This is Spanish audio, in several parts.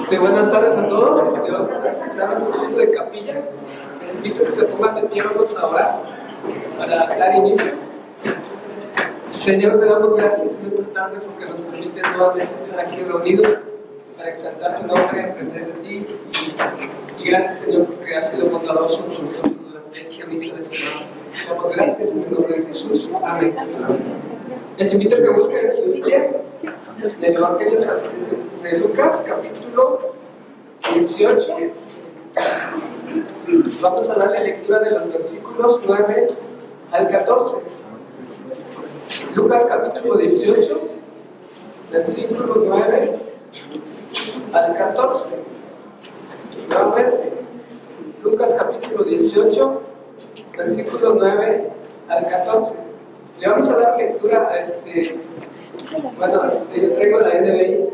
Buenas tardes a todos. Vamos a empezar nuestro tiempo de capilla. Les invito a que se pongan de pie, vamos a orar para dar inicio. Señor, te damos gracias en esta tarde porque nos permites nuevamente estar aquí reunidos para exaltar tu nombre, aprender de ti. Y gracias, Señor, porque has sido bondadoso con nosotros durante esta misa de semana. Te damos gracias en el nombre de Jesús. Amén. Les invito a que busquen en su Biblia del Evangelio de Lucas, capítulo 18. Vamos a darle lectura de los versículos 9 al 14. Lucas capítulo 18, versículos 9 al 14. Nuevamente, Lucas capítulo 18, versículos 9 al 14. Le vamos a dar lectura a yo traigo la NBI.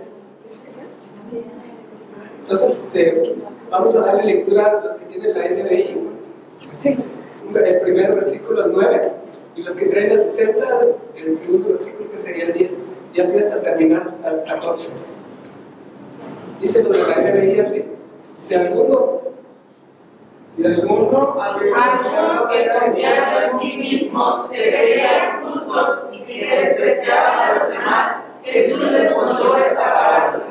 Entonces, vamos a darle lectura a los que tienen la NBI. El primer versículo es 9, y los que traen la 60, el segundo versículo que sería el 10, y así hasta terminar hasta el 14. Dice lo de la NBI así: si alguno que confiando en sí mismos se creían justos y que despreciaban a los demás, Jesús les contó esta parábola.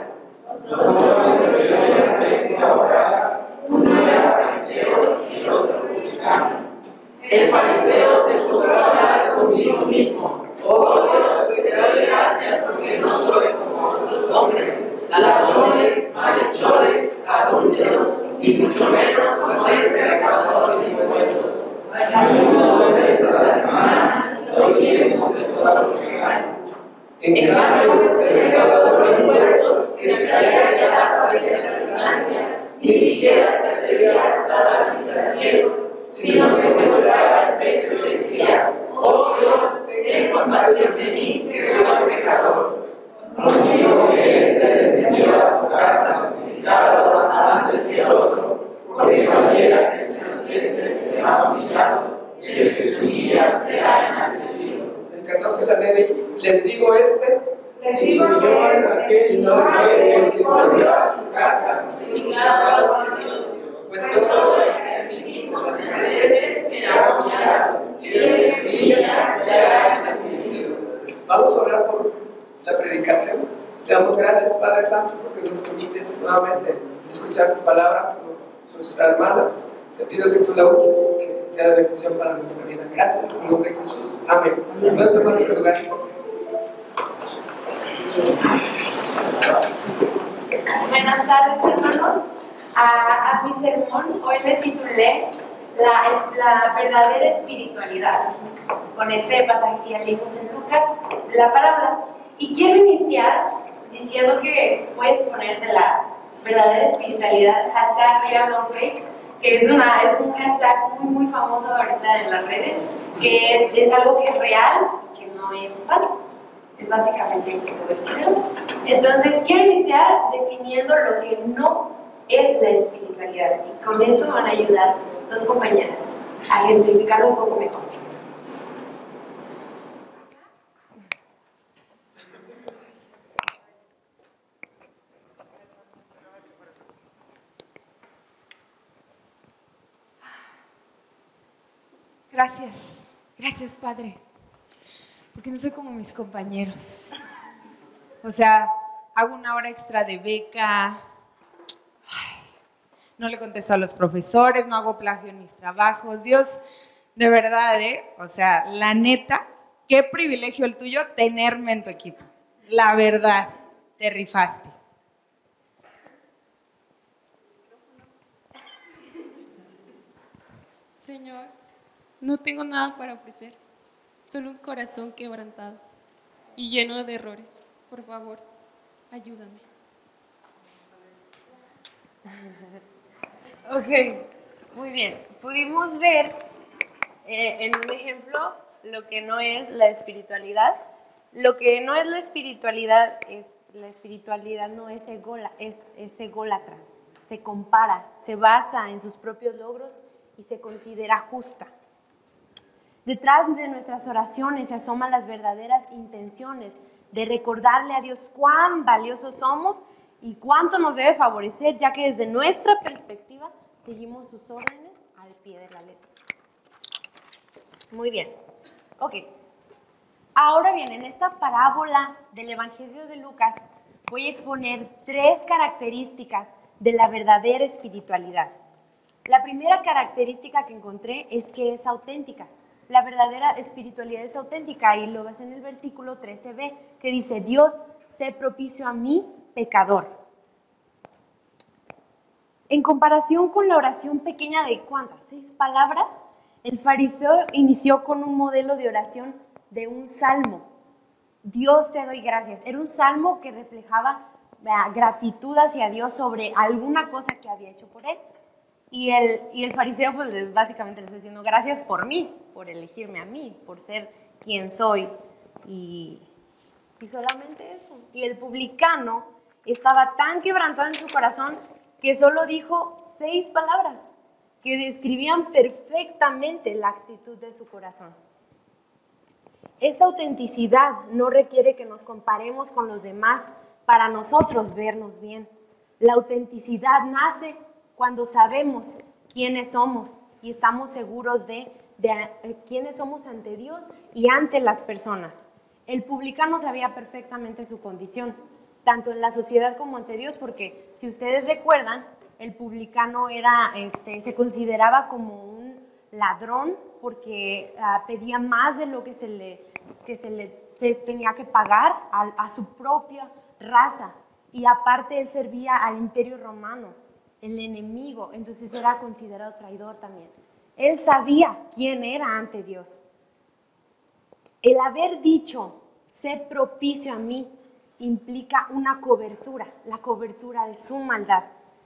Uno era fariseo y el otro publicano. El fariseo se puso a hablar consigo mismo: oh Dios, te doy gracias porque no soy como otros hombres, ladrones, malhechores, adúlteros, y mucho menos como este recaudador de impuestos. A menudo veces a la semana doy diezmo de todo lo que gano. En cambio, el recaudador de impuestos, que sabía que hasta de la estancia, ni siquiera se atrevía a estar a la vista del cielo, sino que se golpeaba el pecho y decía: oh Dios, ten compasión de mí, que soy pecador. Confío que este descendió a su casa justificado antes que el otro, porque cualquiera que se enaltece será humillado, y el que se humilla será enaltecido. El 14 la NBI: les digo yo en aquel no que volvió a su casa justificado por Dios, pues todo el que a sí mismo se enaltece será humillado, y el que se humilla será enaltecido. Vamos a orar por la predicación. Te damos gracias, Padre Santo, porque nos permites nuevamente escuchar tu palabra por nuestra hermana. Te pido que tú la uses, que sea de bendición para nuestra vida. Gracias, en el nombre de Jesús. Amén. ¿Pueden tomar su lugar? Buenas tardes, hermanos. A mi sermón hoy le titulé la verdadera espiritualidad, con este pasaje que ya leímos en Lucas, de la parábola. Y quiero iniciar diciendo que puedes poner de la verdadera espiritualidad #RealNoFake, que es un hashtag muy famoso ahorita en las redes, que es algo que es real, que no es falso. Es básicamente lo que voy a explicar. Entonces, quiero iniciar definiendo lo que no es la espiritualidad. Y con esto me van a ayudar dos compañeras a ejemplificarlo un poco mejor. Gracias Padre, porque no soy como mis compañeros. O sea, hago una hora extra de beca, no le contesto a los profesores, no hago plagio en mis trabajos. Dios, de verdad, o sea, la neta, qué privilegio el tuyo tenerme en tu equipo. La verdad, te rifaste. Señor, no tengo nada para ofrecer, solo un corazón quebrantado y lleno de errores. Por favor, ayúdame. Ok, muy bien. Pudimos ver en un ejemplo lo que no es la espiritualidad. Lo que no es la espiritualidad no es ególatra. Se compara, se basa en sus propios logros y se considera justa. Detrás de nuestras oraciones se asoman las verdaderas intenciones de recordarle a Dios cuán valiosos somos y cuánto nos debe favorecer, ya que desde nuestra perspectiva seguimos sus órdenes al pie de la letra. Muy bien. Ok. Ahora bien, en esta parábola del Evangelio de Lucas voy a exponer 3 características de la verdadera espiritualidad. La primera característica que encontré es que es auténtica. La verdadera espiritualidad es auténtica y lo ves en el versículo 13b que dice: Dios, sé propicio a mí, pecador. En comparación con la oración pequeña de ¿cuántas? 6 palabras, el fariseo inició con un modelo de oración de un salmo. Dios, te doy gracias. Era un salmo que reflejaba gratitud hacia Dios sobre alguna cosa que había hecho por él. Y el fariseo pues básicamente le está diciendo gracias por mí, por elegirme a mí, por ser quien soy. Y solamente eso. Y el publicano estaba tan quebrantado en su corazón que solo dijo 6 palabras que describían perfectamente la actitud de su corazón. Esta autenticidad no requiere que nos comparemos con los demás para nosotros vernos bien. La autenticidad nace cuando sabemos quiénes somos y estamos seguros de quiénes somos ante Dios y ante las personas. El publicano sabía perfectamente su condición, tanto en la sociedad como ante Dios, porque si ustedes recuerdan, el publicano se consideraba como un ladrón porque pedía más de lo que se tenía que pagar a su propia raza. Y aparte él servía al Imperio Romano, el enemigo, entonces era considerado traidor también. Él sabía quién era ante Dios. El haber dicho, sé propicio a mí, implica una cobertura, la cobertura de su maldad.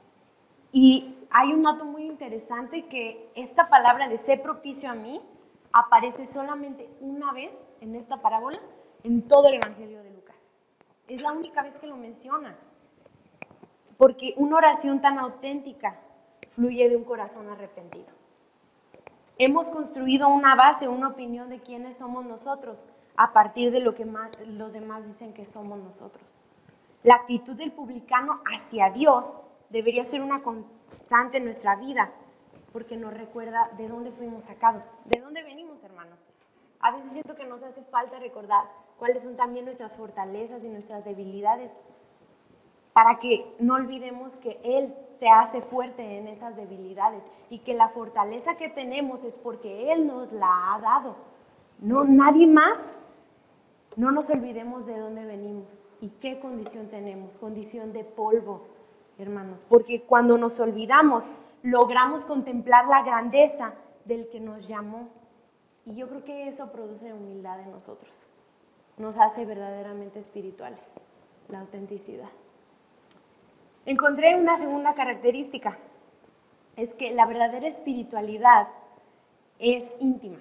Y hay un dato muy interesante que esta palabra de sé propicio a mí aparece solamente una vez en esta parábola en todo el Evangelio de Lucas. Es la única vez que lo menciona. Porque una oración tan auténtica fluye de un corazón arrepentido. Hemos construido una base, una opinión de quiénes somos nosotros a partir de lo que los demás dicen que somos nosotros. La actitud del publicano hacia Dios debería ser una constante en nuestra vida, porque nos recuerda de dónde fuimos sacados, de dónde venimos, hermanos. A veces siento que nos hace falta recordar cuáles son también nuestras fortalezas y nuestras debilidades, para que no olvidemos que Él se hace fuerte en esas debilidades y que la fortaleza que tenemos es porque Él nos la ha dado, no nadie más. No nos olvidemos de dónde venimos y qué condición tenemos, condición de polvo, hermanos, porque cuando nos olvidamos, logramos contemplar la grandeza del que nos llamó. Y yo creo que eso produce humildad en nosotros, nos hace verdaderamente espirituales, la autenticidad. Encontré una segunda característica, es que la verdadera espiritualidad es íntima.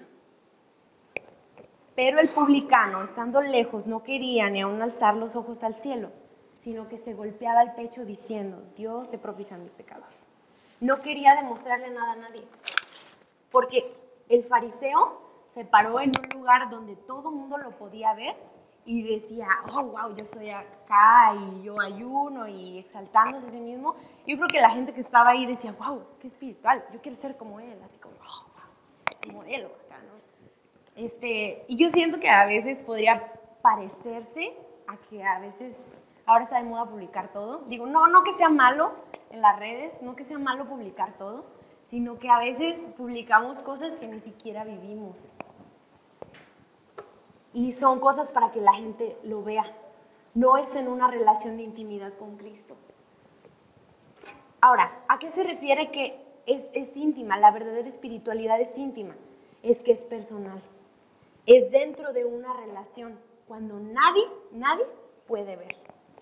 Pero el publicano, estando lejos, no quería ni aún alzar los ojos al cielo, sino que se golpeaba el pecho diciendo, Dios, sé propicio a mi pecador. No quería demostrarle nada a nadie, porque el fariseo se paró en un lugar donde todo el mundo lo podía ver y decía, oh, wow, yo soy acá y yo ayuno y exaltándose a sí mismo. Yo creo que la gente que estaba ahí decía, wow, qué espiritual, yo quiero ser como él, así como, oh, wow, ese modelo acá, ¿no? Y yo siento que a veces podría parecerse a que a veces ahora está de moda publicar todo. Digo, no que sea malo en las redes, no que sea malo publicar todo, sino que a veces publicamos cosas que ni siquiera vivimos. Y son cosas para que la gente lo vea. No es en una relación de intimidad con Cristo. Ahora, ¿a qué se refiere que es íntima? La verdadera espiritualidad es íntima. Es que es personal. Es dentro de una relación, cuando nadie puede ver.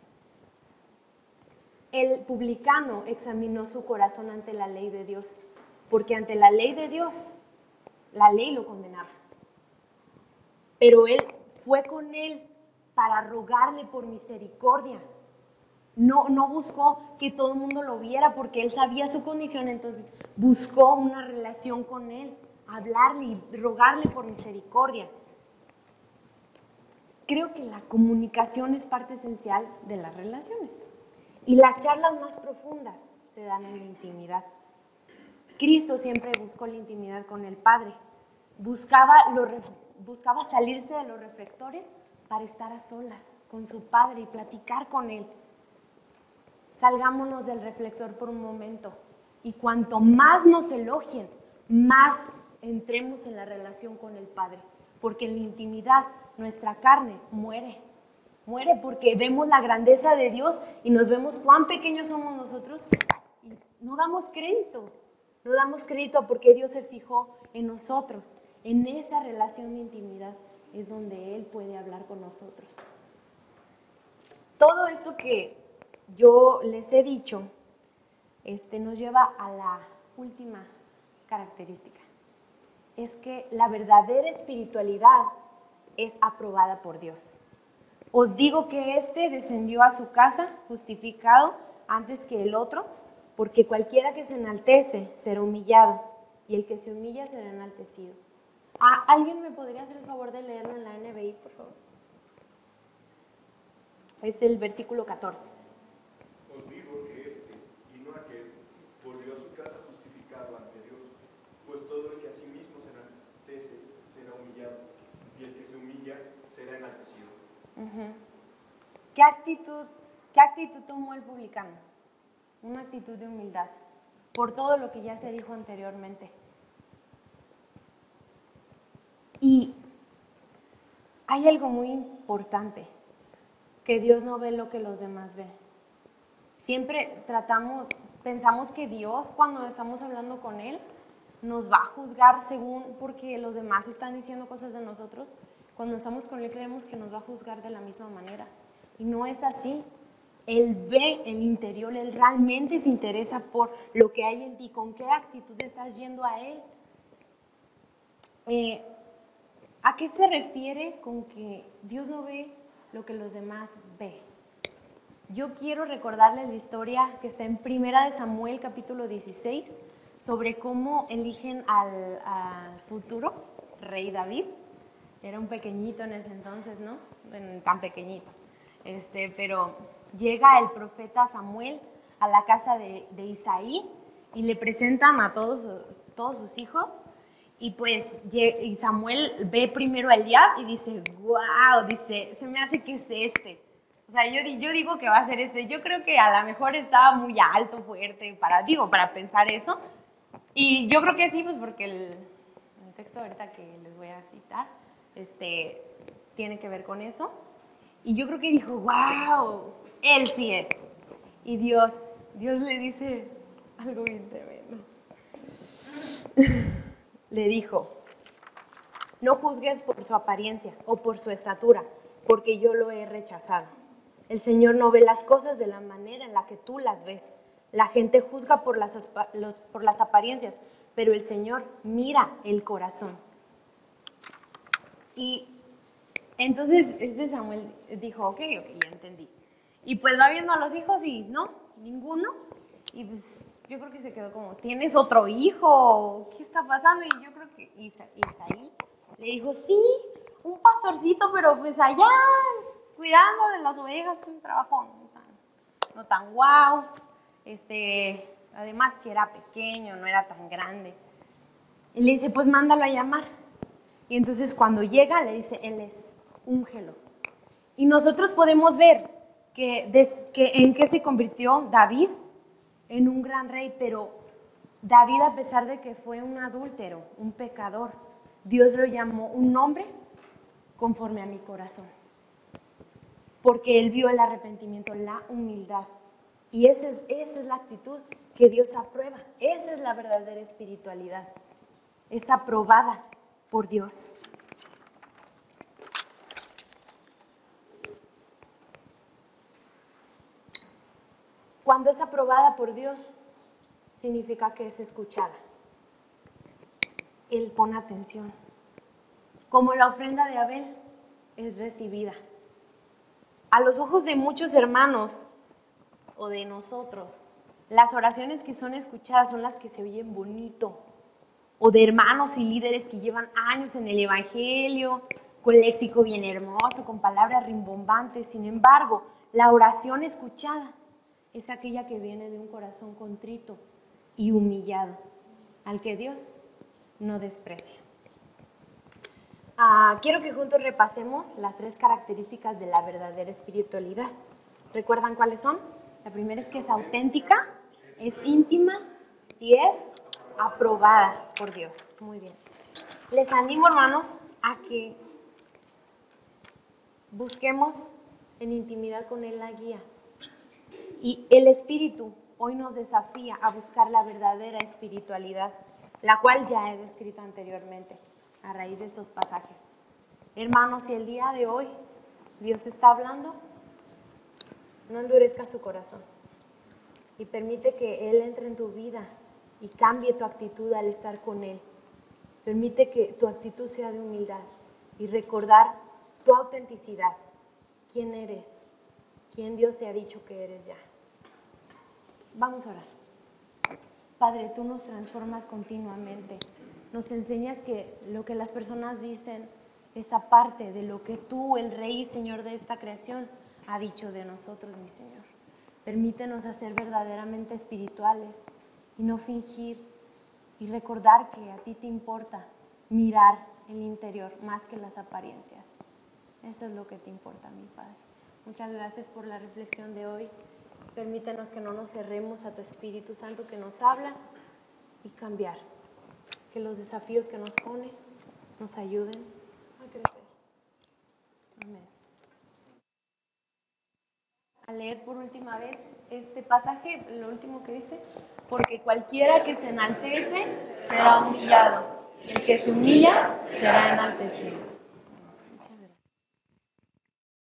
El publicano examinó su corazón ante la ley de Dios, porque ante la ley de Dios, la ley lo condenaba. Pero él fue con él para rogarle por misericordia. No buscó que todo el mundo lo viera porque él sabía su condición, entonces buscó una relación con él, hablarle y rogarle por misericordia. Creo que la comunicación es parte esencial de las relaciones. Y las charlas más profundas se dan en la intimidad. Cristo siempre buscó la intimidad con el Padre. Buscaba salirse de los reflectores para estar a solas con su Padre y platicar con Él. Salgámonos del reflector por un momento y cuanto más nos elogien, más entremos en la relación con el Padre, porque en la intimidad nuestra carne muere porque vemos la grandeza de Dios y nos vemos cuán pequeños somos nosotros y no damos crédito porque Dios se fijó en nosotros, en esa relación de intimidad es donde Él puede hablar con nosotros. Todo esto que yo les he dicho nos lleva a la última característica. Es que la verdadera espiritualidad es aprobada por Dios. Os digo que descendió a su casa justificado antes que el otro, porque cualquiera que se enaltece será humillado, y el que se humilla será enaltecido. ¿Alguien me podría hacer el favor de leerlo en la NBI, por favor? Es el versículo 14. Os digo que y no aquel, volvió a su casa justificado ante Dios, pues todo el que a sí mismo se enaltece será humillado, y el que se humilla será enaltecido. ¿Qué actitud tomó el publicano? Una actitud de humildad, por todo lo que ya se dijo anteriormente. Y hay algo muy importante, que Dios no ve lo que los demás ven. Siempre pensamos que Dios, cuando estamos hablando con Él, nos va a juzgar porque los demás están diciendo cosas de nosotros. Cuando estamos con Él creemos que nos va a juzgar de la misma manera. Y no es así. Él ve el interior, Él realmente se interesa por lo que hay en ti, con qué actitud estás yendo a Él. ¿A qué se refiere con que Dios no ve lo que los demás ven? Yo quiero recordarles la historia que está en 1 Samuel capítulo 16 sobre cómo eligen al futuro rey David. Era un pequeñito en ese entonces, ¿no? Bueno, tan pequeñito. Pero llega el profeta Samuel a la casa de Isaí y le presentan a todos sus hijos. Y pues y Samuel ve primero a Eliab y dice, wow, dice, se me hace que es este. O sea, yo digo que va a ser este. Yo creo que a lo mejor estaba muy alto, fuerte, para pensar eso. Y yo creo que sí, pues porque el texto ahorita que les voy a citar, tiene que ver con eso. Y yo creo que dijo, wow, él sí es. Y Dios le dice algo bien tremendo. Le dijo, no juzgues por su apariencia o por su estatura, porque yo lo he rechazado. El Señor no ve las cosas de la manera en la que tú las ves. La gente juzga por las apariencias, pero el Señor mira el corazón. Y entonces Samuel dijo, ok, ya entendí. Y pues va viendo a los hijos y no, ninguno. Y pues yo creo que se quedó como, ¿tienes otro hijo? ¿Qué está pasando? Y yo creo que Isaí le dijo, sí, un pastorcito, pero pues allá, cuidando de las ovejas, un trabajo no tan guau. Además que era pequeño, no era tan grande. Y le dice, pues mándalo a llamar. Y entonces cuando llega le dice, él es, úngelo. Y nosotros podemos ver que en qué se convirtió David, en un gran rey, pero David, a pesar de que fue un adúltero, un pecador, Dios lo llamó un hombre conforme a mi corazón, porque él vio el arrepentimiento, la humildad, y esa es la actitud que Dios aprueba. Esa es la verdadera espiritualidad, es aprobada por Dios. Cuando es aprobada por Dios, significa que es escuchada. Él pone atención. Como la ofrenda de Abel es recibida. A los ojos de muchos hermanos o de nosotros, las oraciones que son escuchadas son las que se oyen bonito. O de hermanos y líderes que llevan años en el evangelio, con léxico bien hermoso, con palabras rimbombantes. Sin embargo, la oración escuchada es aquella que viene de un corazón contrito y humillado, al que Dios no desprecia. Quiero que juntos repasemos las 3 características de la verdadera espiritualidad. ¿Recuerdan cuáles son? La primera es que es auténtica, es íntima y es aprobada por Dios. Muy bien. Les animo, hermanos, a que busquemos en intimidad con Él la guía. Y el Espíritu hoy nos desafía a buscar la verdadera espiritualidad, la cual ya he descrito anteriormente a raíz de estos pasajes. Hermanos, si el día de hoy Dios está hablando, no endurezcas tu corazón y permite que Él entre en tu vida y cambie tu actitud al estar con Él. Permite que tu actitud sea de humildad y recordar tu autenticidad, quién eres, quién Dios te ha dicho que eres ya. Vamos a orar. Padre, tú nos transformas continuamente. Nos enseñas que lo que las personas dicen es aparte de lo que tú, el Rey y Señor de esta creación, ha dicho de nosotros, mi Señor. Permítenos hacer verdaderamente espirituales y no fingir y recordar que a ti te importa mirar el interior más que las apariencias. Eso es lo que te importa, mi Padre. Muchas gracias por la reflexión de hoy. Permítanos que no nos cerremos a tu Espíritu Santo que nos habla y cambiar. Que los desafíos que nos pones nos ayuden a crecer. Amén. A leer por última vez este pasaje, lo último que dice, porque cualquiera que se enaltece será humillado, el que se humilla será enaltecido.